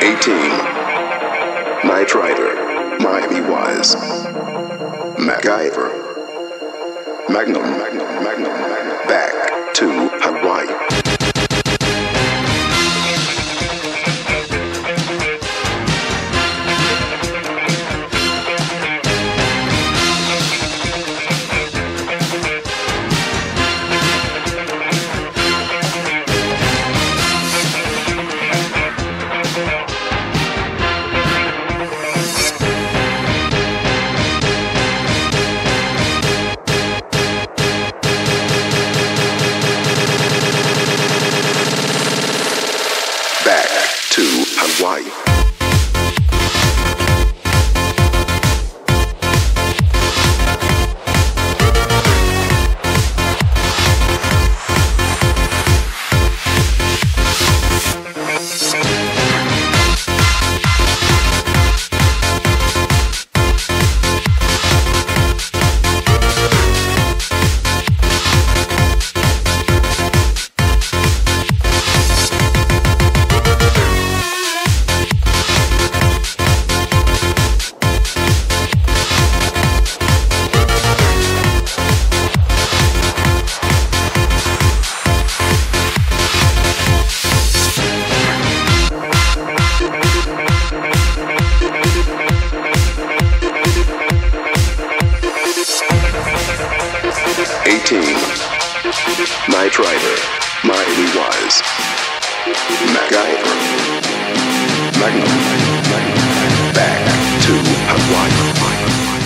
18. Knight Rider, Miami Wise. MacGyver. Magnum. Back to Hawaii. Back to Hawaii. Knight Rider, Miami Wise. MacGyver. Magnum. Back to Hawaii.